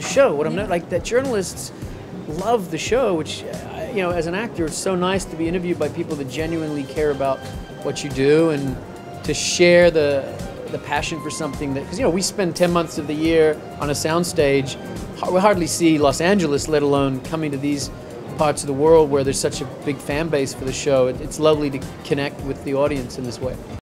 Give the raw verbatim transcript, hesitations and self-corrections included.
show. What I'm not like that journalists love the show, which uh, you know, as an actor, it's so nice to be interviewed by people that genuinely care about what you do and to share the the passion for something that, because you know, we spend ten months of the year on a soundstage. We hardly see Los Angeles, let alone coming to these parts of the world where there's such a big fan base for the show. It's lovely to connect with the audience in this way.